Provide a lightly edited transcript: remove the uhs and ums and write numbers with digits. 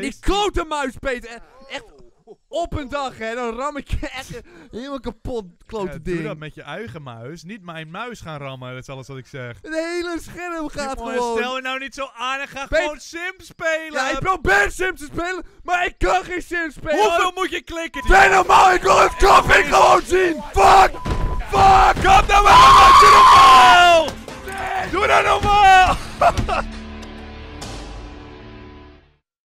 die klote muis, Peter. Echt op een dag, hè. Dan ram ik je echt helemaal kapot, klote ding. Doe dat met je eigen muis. Niet mijn muis gaan rammen, dat is alles wat ik zeg. Het hele scherm gaat Jongen, gewoon. stel je nou niet zo aan en ga Peter- gewoon Sims spelen. Ja, ik probeer Sims te spelen, maar ik kan geen Sims spelen. Hoeveel moet je klikken? Ben normaal, ik wil het knop, ik gewoon.